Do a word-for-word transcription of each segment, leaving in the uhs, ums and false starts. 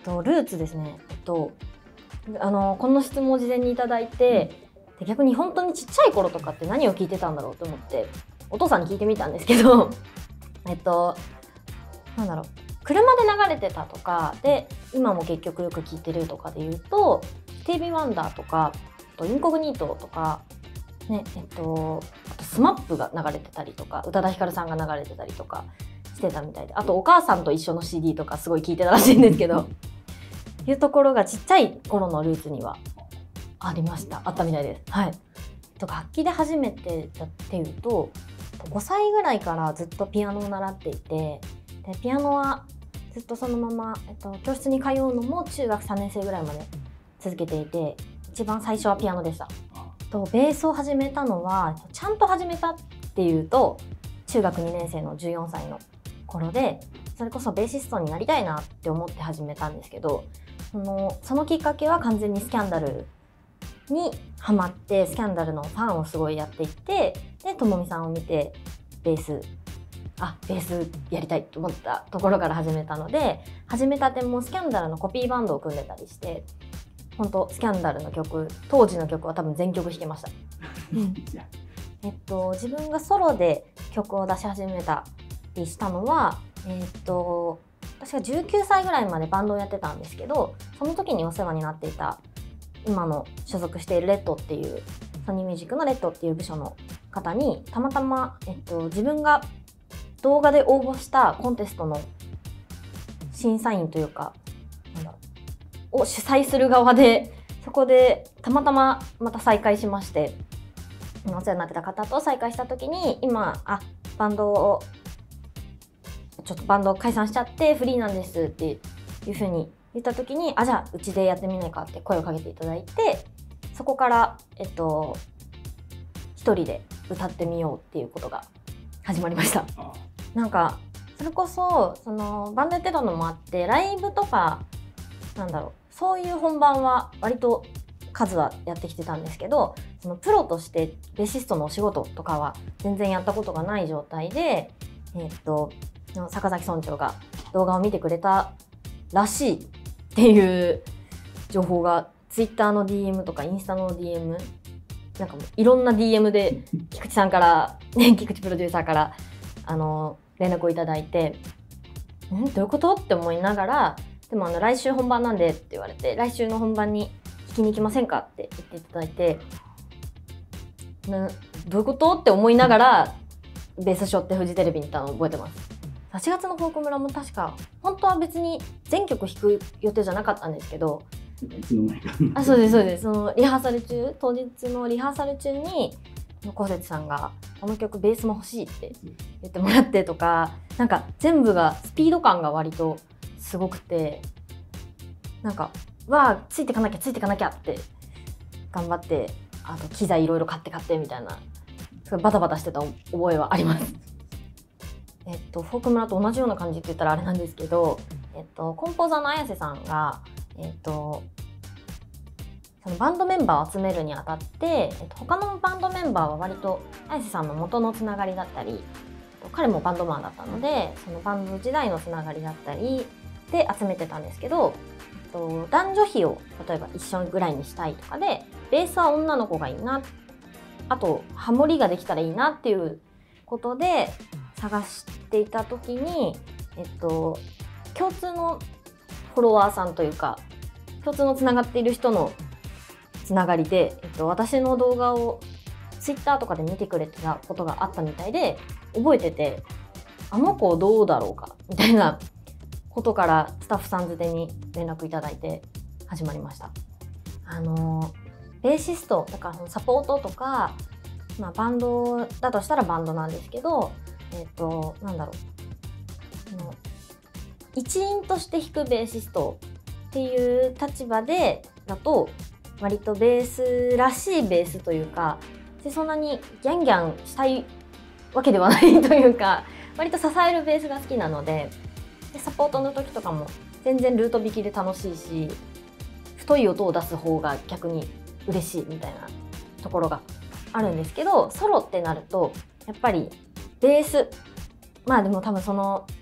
とルーツですね。えっとあのこの質問を事前にいただいて、で逆に本当にちっちゃい頃とかって何を聞いてたんだろうと思ってお父さんに聞いてみたんですけどえっとなんだろう、車で流れてたとかで今も結局よく聞いてるとかで言うとスティービー・ワンダーとかあとインコグニートとかね、えっとあとスマップが流れてたりとか宇多田ヒカルさんが流れてたりとかしてたみたいで、あとお母さんと一緒の シーディー とかすごい聞いてたらしいんですけどいうところがちっちゃい頃のルーツにはありました。あったみたいです。はい。と楽器で初めてだっていうとごさいぐらいからずっとピアノを習っていて、でピアノはずっとそのまま、えっと、教室に通うのも中学さんねん生ぐらいまで続けていて、一番最初はピアノでした。とベースを始めたのはちゃんと始めたっていうと中学にねん生のじゅうよんさいの頃で、それこそベーシストになりたいなって思って始めたんですけど、その、そのきっかけは完全にスキャンダルにハマって、スキャンダルのファンをすごいやっていって、でともみさんを見てベースあベースやりたいと思ったところから始めたので、始めたてもスキャンダルのコピーバンドを組んでたりして、本当スキャンダルの曲、当時の曲は多分全曲弾けましたえっと自分がソロで曲を出し始めたりしたのは、えっと私がじゅうきゅうさいぐらいまでバンドをやってたんですけど、その時にお世話になっていた今の所属しているレッドっていうソニーミュージックのレッドっていう部署の方にたまたま、えっと、自分が動画で応募したコンテストの審査員というかなんだろうを主催する側で、そこでたまたままた再会しまして、お世話になってた方と再会した時に今あバンドをちょっとバンド解散しちゃってフリーなんですっていう風に言った時に、あじゃあうちでやってみないかって声をかけていただいて、そこからえっと一人で歌ってみようっていうことが始まりました。なんかそれこそそのバンドやってたのもあって、ライブとかなんだろうそういう本番は割と数はやってきてたんですけど、そのプロとしてベーシストのお仕事とかは全然やったことがない状態で、えっと坂崎村長が動画を見てくれたらしいっていう情報がツイッターの ディーエム とかインスタの ディーエム なんかもういろんな ディーエム で菊池さんからね菊池プロデューサーからあの連絡をいただいて、んどういうことって思いながら、でもあの来週本番なんでって言われて、来週の本番に弾きに行きませんかって言っていただいて、などういうことって思いながらベース背負ってフジテレビに行ったのを覚えてます。はちがつのフォーク村も確か本当は別に全曲弾く予定じゃなかったんですけど、 いつの間にかあそうですそうです、そのリハーサル中当日のリハーサル中に小節さんがこの曲ベースも欲しいって言ってもらってとか、なんか全部がスピード感が割とすごくて、なんかわあついてかなきゃついてかなきゃって頑張って、あと機材いろいろ買って買ってみたいな、すごいバタバタしてた覚えはありますえっとフォーク村と同じような感じって言ったらあれなんですけど、えっとコンポーザーの綾瀬さんがえっとそのバンドメンバーを集めるにあたって、えっと、他のバンドメンバーは割と綾瀬さんの元のつながりだったり、彼もバンドマンだったのでそのバンド時代のつながりだったりで集めてたんですけど、えっと、男女比を例えば一緒ぐらいにしたいとかで、ベースは女の子がいいな、あとハモリができたらいいなっていうことで探していた時に、えっと、共通のフォロワーさんというか共通のつながっている人のつながりで、えっと、私の動画をツイッターとかで見てくれてたことがあったみたいで覚えてて、あの子どうだろうかみたいなことからスタッフさんづてに連絡いただいて始まりました。あのベーシストだからそのサポートとか、まあ、バンドだとしたらバンドなんですけど、えっとなんだろうの一員として弾くベーシストっていう立場でだと割とベースらしいベースというか、でそんなにギャンギャンしたいわけではないというか、割と支えるベースが好きなので、でサポートの時とかも全然ルート弾きで楽しいし、太い音を出す方が逆に嬉しいみたいなところがあるんですけど、ソロってなるとやっぱりベース、まあでも多分その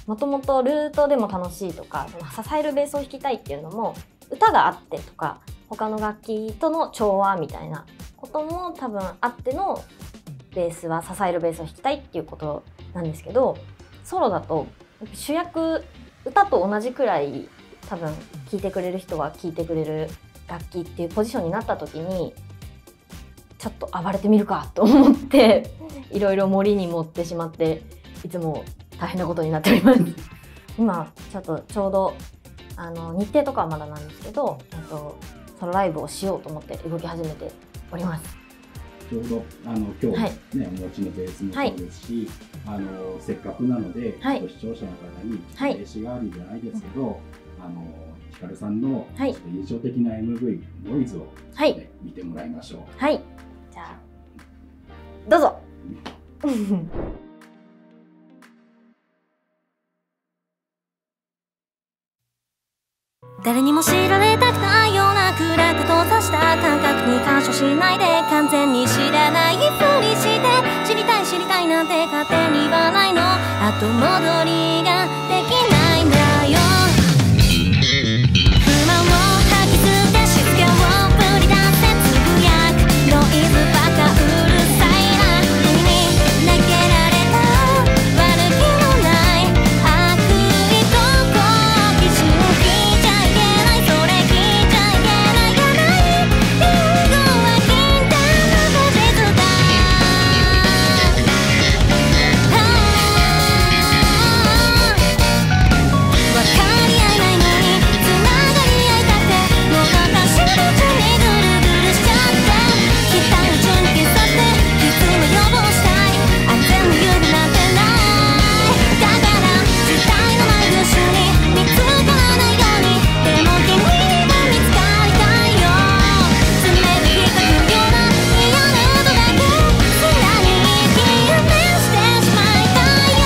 もともとルートでも楽しいとか、その支えるベースを弾きたいっていうのも歌があってとか、他の楽器との調和みたいなことも多分あってのベースは支えるベースを弾きたいっていうことなんですけど、ソロだと主役歌と同じくらい多分聴いてくれる人は聴いてくれる楽器っていうポジションになった時に、ちょっと暴れてみるかと思っていろいろ森に持ってしまって、いつも大変なことになっております今ちょっとちょうどあの日程とかはまだなんですけど、えっと、ソロライブをしようと思って動き始めております。 ちょうどあの今日ね、はい、お持ちのベースもそうですし、はい、あのせっかくなので、はい、視聴者の方に名刺代わりじゃないですけど、はい、あのひかるさんのちょっと印象的な エムブイ、ノイズを、ね、はい、見てもらいましょう。 はい、じゃあどうぞ誰にも知られたくないような暗く閉ざした感覚に干渉しないで、完全に知らないふりして、知りたい知りたいなんて勝手に言わないの、後戻りができないんだよ。不満を吐き捨て静けを振り出せつぶやくノイズばかうるさいな、君に投げられた悪気のない悪意と好奇心を聞いちゃいけない、それ聞いちゃいけないじゃない、リンゴは禁断の果実だ。分かり合えないのにつながり合いたくて、もどかしいうちにぐるぐるしちゃって、期待を準備させて傷も予防したい、安全の遊具なんてない、だから時代のない群衆に見つからないように、でも君には見つかりたいよ。爪で引っかくような嫌な音だけ砂に息埋めしてしまいたいよ。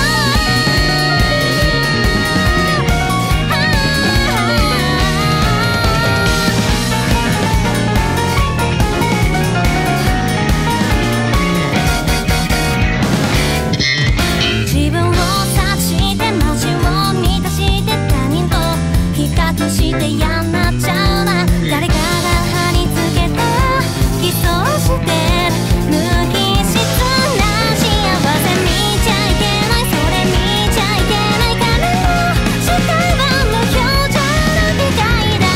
自分を察して街を満たして他人と比較して嫌になっちゃうな、誰かが貼り付けた偽装して無機質な幸せ見ちゃいけない、それ見ちゃいけないからの視界は無表情の機械だ。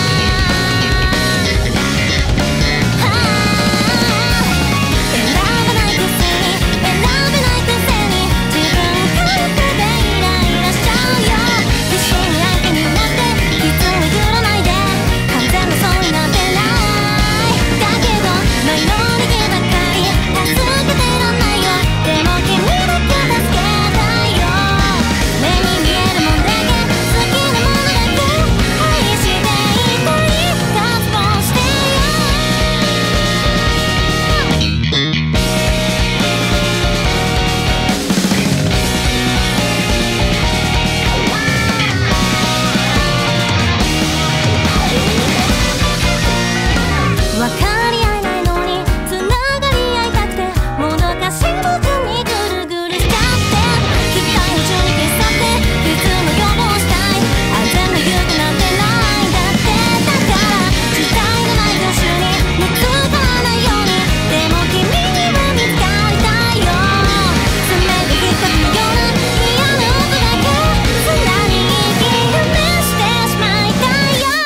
選ばないくせに選べないくせに自分勝手でイライラしちゃうよ。必死に相手になって傷を揺らないで、完全なそうになんてない、だけどマイノリティばかり助けてらんないよ、でも君だけ助けたいよ。目に見えるもんだけ好きなものだけ愛していたい、渇望してよ。分かり合えないのにつながり合いたくて、もどかしいうちにぐるぐるしちゃって、期待を準備させて傷も予防したい、安全な遊具なんてないんだって、だから時代のない群衆に見つからないように、でも君には見つかりたいよ。爪で引っかくような嫌な音だけ砂に息埋めしてしまいたいよ。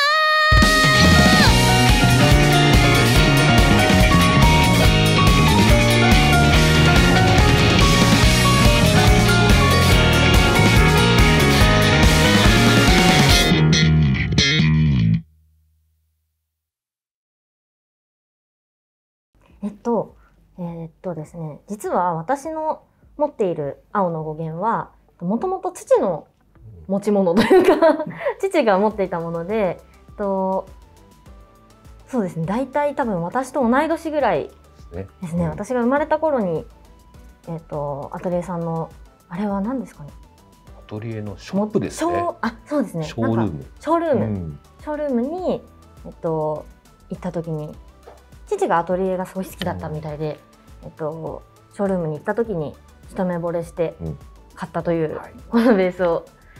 えっと、えーっとですね、実は私の持っている青の語源は、もともと父の持ち物というか父が持っていたもので、えっと、そうですね、大体多分私と同い年ぐらいですね、私が生まれた頃に、えっと、アトリエさんの、あれは何ですかね、 アトリエのショップですね。 あ、そうですね。 ショールーム。 ショールーム、 うん、 ショールームに、えっと、行った時に、父がアトリエがすごい好きだったみたいで、えっと、ショールームに行った時に一目惚れして買ったという、 はい、 このベースを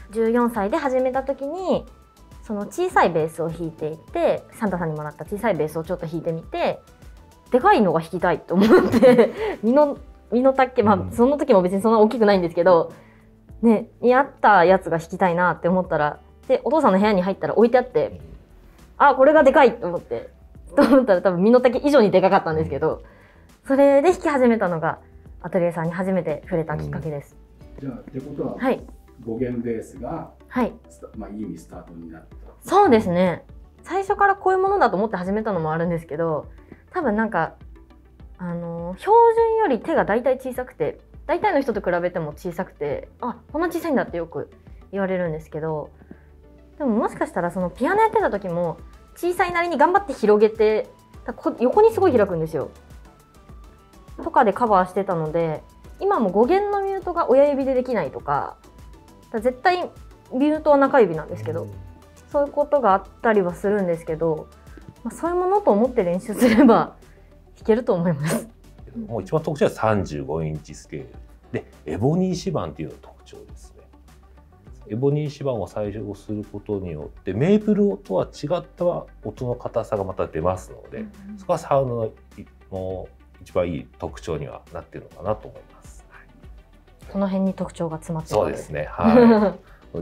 じゅうよんさいで始めた時にその小さいベースを弾いていて、サンタさんにもらった小さいベースをちょっと弾いてみて、でかいのが弾きたいと思って身の身の丈、まあその時も別にそんな大きくないんですけどね、に合ったやつが弾きたいなって思ったら、でお父さんの部屋に入ったら置いてあって、あ、これがでかいと思ってと思ったら多分身の丈以上にでかかったんですけど、それで弾き始めたのがアトリエさんに初めて触れたきっかけです。 じゃあってことは、 はい、 ご弦ベースが、 はい、 まあいい意味スタートになった。 そうですね。最初からこういうものだと思って始めたのもあるんですけど、多分なんかあの標準より手が大体小さくて、大体の人と比べても小さくて、あ、こんな小さいんだってよく言われるんですけど、でももしかしたらそのピアノやってた時も小さいなりに頑張って広げて、横にすごい開くんですよとかでカバーしてたので、今もご弦のミュートが親指でできないとか、絶対ミュートは中指なんですけど、そういうことがあったりはするんですけど、まあ、そういうものと思って練習すれば弾けると思います。 もう一番特徴はさんじゅうごインチスケールでエボニー指板っていうのが特徴ですね。エボニー指板を採用することによってメープルとは違った音の硬さがまた出ますので、うん、そこはサウンドの一番いい特徴にはなっているのかなと思います。 その辺に特徴が詰まっている。 そうですね。はい。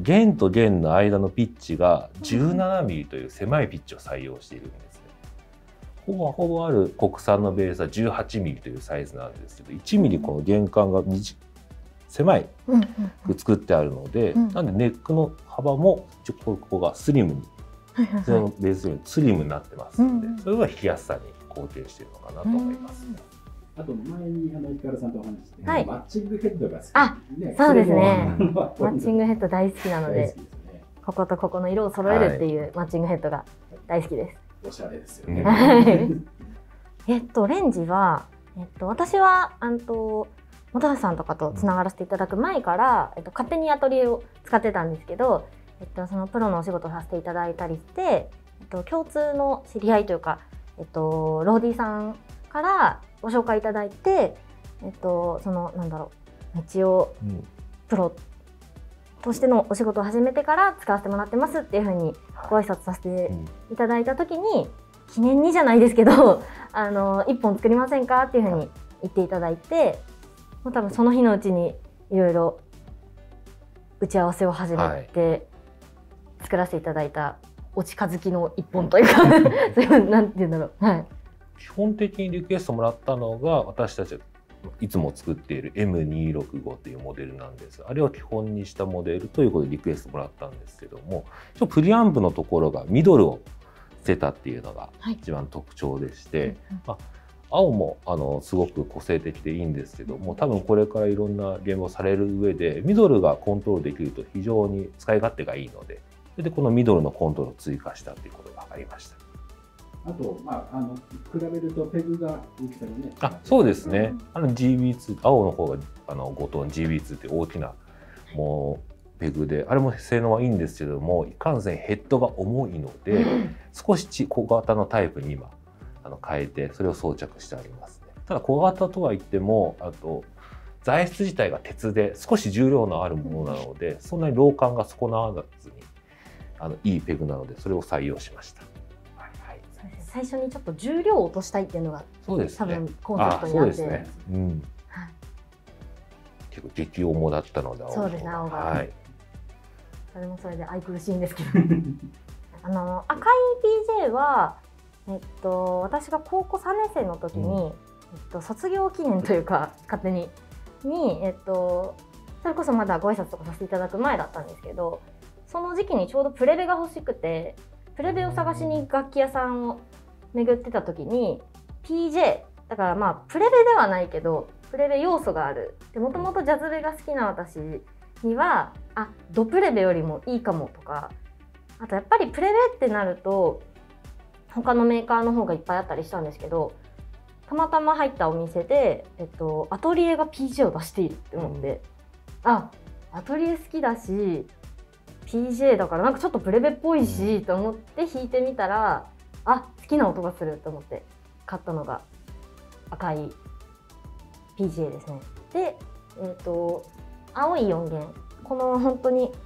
弦と弦の間のピッチがじゅうななミリという狭いピッチを採用しているんですね。ほぼほぼある国産のベースはじゅうはちミリというサイズなんですけど、いちミリこの弦管が狭いく作ってあるので、うんうん、なんでネックの幅もここがスリムに、普通のベースよりスリムになってますので、うんうん、それが弾きやすさに貢献しているのかなと思います。うん、 あと前にあのヒカルさんとお話して、 はい、 マッチングヘッドが好き、 あ、ね、そうですね。マッチングヘッド大好きなので、ね、こことここの色を揃えるっていうマッチングヘッドが大好きです。 おしゃれですよね。 えっとレンジは、えっと私はあんと本橋さんとかとつながらせていただく前から、えっと勝手にアトリエを使ってたんですけど、えっとそのプロのお仕事をさせていただいたりして、えっと共通の知り合いというか、えっとローディーさんからご紹介いただいて、えっとそのなんだろう、一応プロとしてのお仕事を始めてから使わせてもらってますっていうふうにご挨拶させていただいた時に、記念にじゃないですけど、あの一本作りませんかっていうふうに言っていただいて、もう多分その日のうちにいろいろ打ち合わせを始めて作らせていただいたお近づきの一本というかそういうなんていうんだろう、はい、 基本的にリクエストもらったのが私たちいつも作っている エムにひゃくろくじゅうご というモデルなんです。あれを基本にしたモデルということでリクエストもらったんですけども、ちょっとプリアンプのところがミドルを捨てたっていうのが一番特徴でして、はい、まあ、青もあのすごく個性的でいいんですけども、多分これからいろんなゲームをされる上でミドルがコントロールできると非常に使い勝手がいいので、それでこのミドルのコントロールを追加したということがありました。 あと、まあ、あの比べるとペグが大きさがね。 あ、そうですね。あの ジービーツー、青の方があのごトン ジービーツー って大きなもうペグで、あれも性能はいいんですけども、いかんせんヘッドが重いので、少し小型のタイプに今あの変えてそれを装着してありますね。ただ小型とは言っても、あと材質自体が鉄で少し重量のあるものなので、そんなに老感が損なわずにあのいいペグなので、それを採用しました。 最初にちょっと重量を落としたいっていうのが、 そうですね、 多分コンセプトにあって、そうですね、 うん、はい、結構激重だったので、 そうですね、青が、はい、それもそれで愛くるしいんですけどあの赤い ピージェー は、えっと、私が高校さんねん生の時に、うん、えっと、卒業記念というか勝手にに、えっと、それこそまだご挨拶とかさせていただく前だったんですけど、その時期にちょうどプレベが欲しくて、プレベを探しに楽器屋さんを巡ってた時に ピージェー だから、まあプレベではないけどプレベ要素があるで、もともとジャズベが好きな私には、あ、ドプレベよりもいいかもとか、あとやっぱりプレベってなると他のメーカーの方がいっぱいあったりしたんですけど、たまたま入ったお店で、えっと、アトリエが ピージェー を出しているって思って、あ、アトリエ好きだし ピージェー だからなんかちょっとプレベっぽいしと思って弾いてみたら、あ、好きな音がすると思って買ったのが赤い ピージェー ですね。で、えーと、青いよん弦、この本当に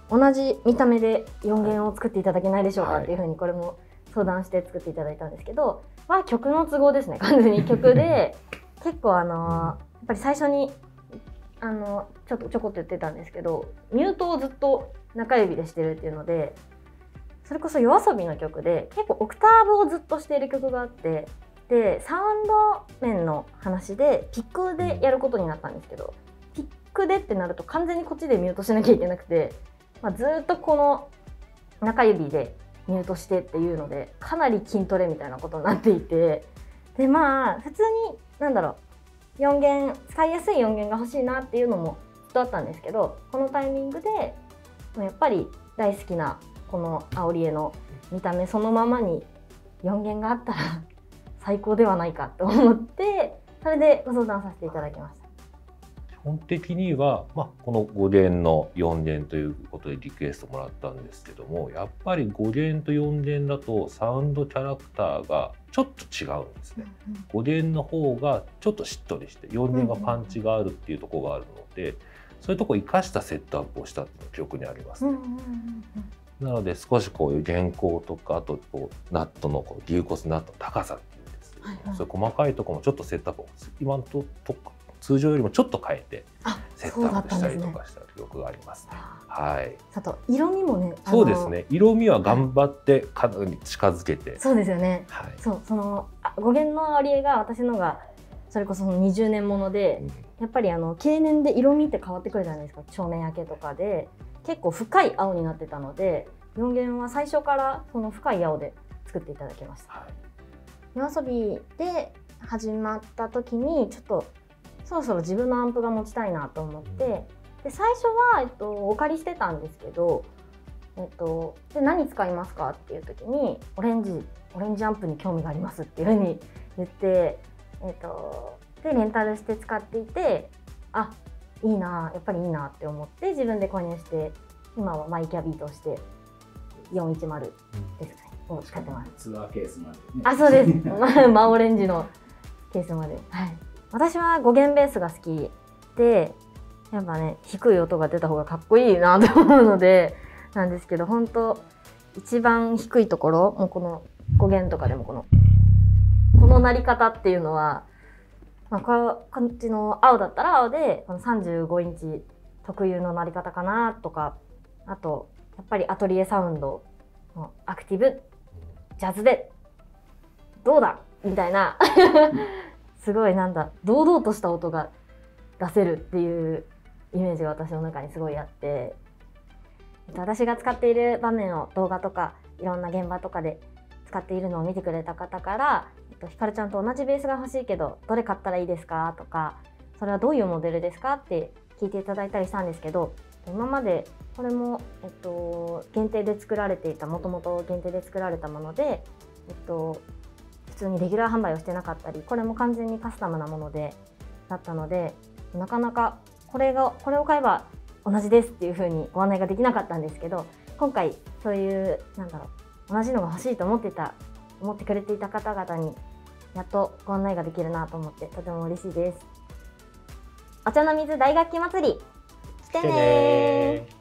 同じ見た目でよんげんを作っていただけないでしょうかっていうふうにこれも相談して作っていただいたんですけど、は曲の都合ですね。完全に曲で結構あのやっぱり最初にあのちょっとちょこっと言ってたんですけど、ミュートをずっと中指でしてるっていうので、それこそYOASOBIの曲で結構オクターブをずっとしている曲があって、でサウンド面の話でピックでやることになったんですけど、ピックでってなると完全にこっちでミュートしなきゃいけなくて、まあ、ずっとこの中指でミュートしてっていうのでかなり筋トレみたいなことになっていて、でまあ普通になんだろうよんげん使いやすいよんげんが欲しいなっていうのもずっとあったんですけど、このタイミングでやっぱり大好きなこのアオリエの見た目そのままによんげんがあったら最高ではないかと思って、それでご相談させていただきました。 基本的には、まあ、このごげんのよんげんということでリクエストもらったんですけども、やっぱりごげんとよんげんだとサウンドキャラクターがちょっと違うんですね。うんうん、ごげんの方がちょっとしっとりしてよんげんがパンチがあるっていうところがあるので、そういうところを生かしたセットアップをしたっていうのが記憶にありますね。うんうんうんうん、なので少しこういう原稿とか、あとこうナットのこう牛骨ナットの高さっていうんですけど、はいはい、そういう細かいところもちょっとセットアップを今のとと通常よりもちょっと変えてセットアップしたりとかした記憶がありますね。はい。 あと色味もね、 そうですね。色味は頑張ってかなり近づけて、はい、 そうですよね。はい、そうそのごげんのアリエが私のがそれこそそのにじゅうねんもので、うん、やっぱりあの経年で色味って変わってくるじゃないですか。照明焼けとかで結構深い青になってたので、よんげんは最初からその深い青で作っていただきました。はい、YOASOBIで始まった時にちょっとそろそろ自分のアンプが持ちたいなと思って、で最初は、えっと、お借りしてたんですけど、えっと、で何使いますかっていう時にオレンジオレンジアンプに興味がありますっていうふうに言って、えっと、でレンタルして使っていて、あいいなやっぱりいいなって思って自分で購入して、今はマイキャビーとしてよんひゃくじゅうですかね、を使ってます。 ツアーケースまで、ね、 あそうです真オレンジのケースまで、はい、私はごげんベースが好きで、やっぱね低い音が出た方がかっこいいなと思うのでなんですけど、本当一番低いところもうこのごげんとかでもこのこの鳴り方っていうのは、まあ、こっちの青だったら青でこのさんじゅうごインチ特有の鳴り方かなとか、あとやっぱりアトリエサウンドのアクティブジャズでどうだみたいなすごいなんだ堂々とした音が出せるっていうイメージが私の中にすごいあって、私が使っている場面を動画とかいろんな現場とかで使っているのを見てくれた方から、ひかるちゃんと同じベースが欲しいけどどれ買ったらいいですかとか、それはどういうモデルですかって聞いていただいたりしたんですけど、今までこれも、えっと、限定で作られていたもともと限定で作られたもので、えっと、普通にレギュラー販売をしてなかったり、これも完全にカスタムなものでだったので、なかなかこれがこれを買えば同じですっていう風にご案内ができなかったんですけど、今回そういうなんだろう同じのが欲しいと思ってた思ってくれていた方々にやっとご案内ができるなと思ってとても嬉しいです。お茶の水大楽器祭り来てねー。